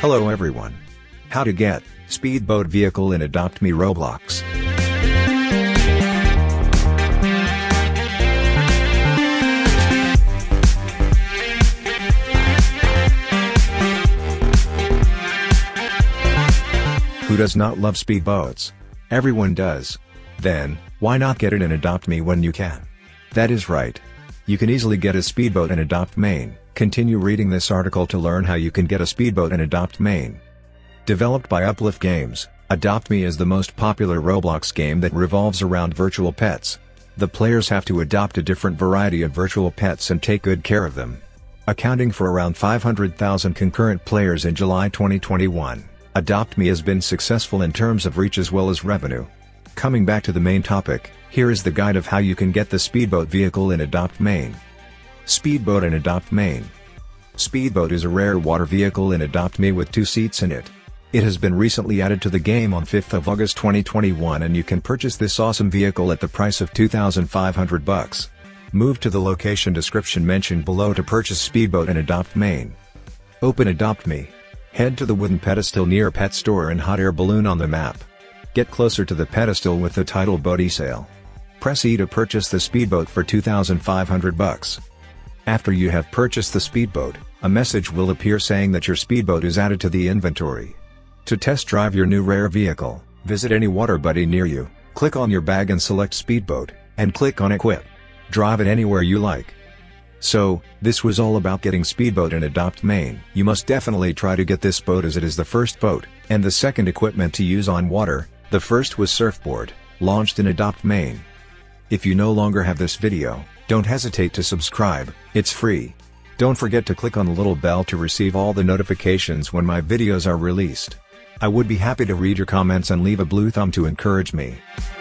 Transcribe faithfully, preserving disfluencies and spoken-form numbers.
Hello everyone. How to get Speedboat vehicle in Adopt Me Roblox. Who does not love speedboats? Everyone does. Then, why not get it in Adopt Me when you can? That is right. You can easily get a speedboat in Adopt Maine. Continue reading this article to learn how you can get a speedboat in Adopt Maine. Developed by Uplift Games, Adopt Me is the most popular Roblox game that revolves around virtual pets. The players have to adopt a different variety of virtual pets and take good care of them. Accounting for around five hundred thousand concurrent players in July twenty twenty-one, Adopt Me has been successful in terms of reach as well as revenue. Coming back to the main topic, here is the guide of how you can get the Speedboat vehicle in Adopt Maine. Speedboat in Adopt Maine. Speedboat is a rare water vehicle in Adopt Me with two seats in it. It has been recently added to the game on fifth of August twenty twenty-one, and you can purchase this awesome vehicle at the price of two thousand five hundred bucks. Move to the location description mentioned below to purchase Speedboat in Adopt Maine. Open Adopt Me. Head to the wooden pedestal near Pet Store and Hot Air Balloon on the map. Get closer to the pedestal with the title Boat E-Sale. Press E to purchase the Speedboat for two thousand five hundred bucks. After you have purchased the Speedboat, a message will appear saying that your Speedboat is added to the inventory. To test drive your new rare vehicle, visit any waterbody near you, click on your bag and select Speedboat, and click on Equip. Drive it anywhere you like. So, this was all about getting Speedboat in Adopt Maine. You must definitely try to get this boat as it is the first boat, and the second equipment to use on water. The first was Surfboard, launched in Adopt Maine. If you no longer have this video, don't hesitate to subscribe, it's free. Don't forget to click on the little bell to receive all the notifications when my videos are released. I would be happy to read your comments and leave a blue thumb to encourage me.